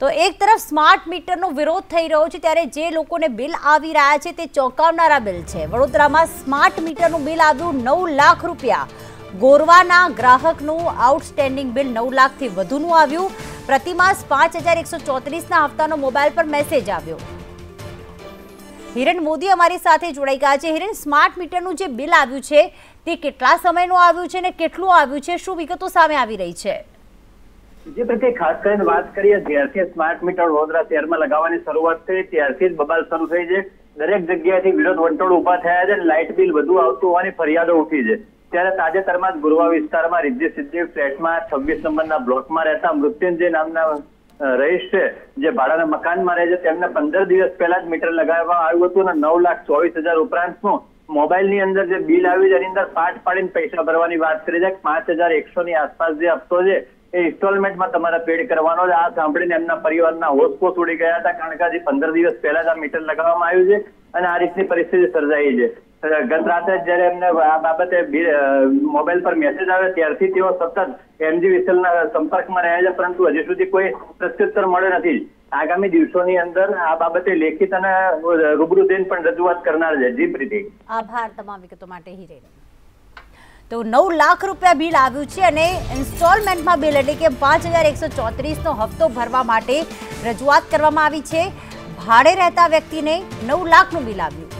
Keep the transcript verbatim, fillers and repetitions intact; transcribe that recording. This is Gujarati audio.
તો એક તરફ સ્માર્ટ મીટરનો વિરોધ થઈ રહ્યો છે ત્યારે જે લોકોને બિલ આવી રહ્યા છે તે ચોંકાવનારા બિલ છે। વડોદરામાં સ્માર્ટ મીટરનું બિલ આવ્યું નવ લાખ રૂપિયા। ગોરવાના ગ્રાહકનું આઉટસ્ટેન્ડિંગ બિલ નવ લાખથી વધુનું આવ્યું। પ્રતિમાસ પાંચ હજાર એકસો ચોત્રીસના હપ્તાનો મોબાઈલ પર મેસેજ આવ્યો। હિરેન મોદી અમારી સાથે જોડાઈ ગયા છે। હિરેન, સ્માર્ટ મીટરનું જે બિલ આવ્યું છે તે કેટલા સમયનું આવ્યું છે અને કેટલું આવ્યું છે, શું વિગતો સામે આવી રહી છે? જે પ્રત્યે ખાસ કરીને વાત કરીએ, જ્યારથી સ્માર્ટ મીટર વડોદરા શહેરમાં લગાવવાની શરૂઆત થઈ ત્યારથી જ બબાલ શરૂ થઈ છે। દરેક જગ્યાએથી વિરોધ વંટોળ ઉભા થયા છે। લાઇટ બિલ વધુ આવતું હોવાની ફરિયાદો ઉઠી છે। ત્યારે તાજેતરમાં જ ગુરવા વિસ્તારમાં રિદ્ધિ સિદ્ધિ ફ્લેટમાં છવ્વીસ નંબરના બ્લોકમાં રહેતા મૃત્યુંજય નામના રહીશ છે, જે ભાડાના મકાનમાં રહે છે, તેમને પંદર દિવસ પહેલા જ મીટર લગાવવામાં આવ્યું હતું અને નવ લાખ ચોવીસ હજાર ઉપરાંતનું મોબાઈલની અંદર જે બિલ આવ્યું તેની અંદર પાટ પાડીને પૈસા ભરવાની વાત કરી છે। પાંચ હજાર એકસો ની આસપાસ જે હપ્તો છે એ ઇન્સ્ટોલમેન્ટમાં તમારે પેડ કરવાનો છે। આ સાંભળીને એમના પરિવારના હોશપોશ ઉડી ગયા હતા, કારણ કે હજી પંદર દિવસ પહેલા જ આ મીટર લગાવવામાં આવ્યું છે અને આ રીતની પરિસ્થિતિ સર્જાઈ છે। ગત રાતે જયારે એમને આ બાબતે મોબાઈલ પર મેસેજ આવે ત્યારથી તેઓ સતત એમજી વિસલના સંપર્કમાં રહ્યા છે, પરંતુ હજી સુધી કોઈ પ્રત્યુત્તર મળ્યો નથી। આગામી દિવસોની અંદર આ બાબતે લેખિત અને રૂબરૂ જઈને પણ રજૂઆત કરનાર છે। જી પ્રીતિ, આભાર તમામ વિગતો માટે હિરેન। તો નવ લાખ રૂપિયા બિલ આવ્યું છે અને ઇન્સ્ટોલમેન્ટમાં બિલ એટલે કે પાંચ હજાર એકસો ચોત્રીસનો હપ્તો ભરવા માટે રજૂઆત કરવામાં આવી છે। ભાડે રહેતા વ્યક્તિને નવ લાખનું બિલ આવ્યું।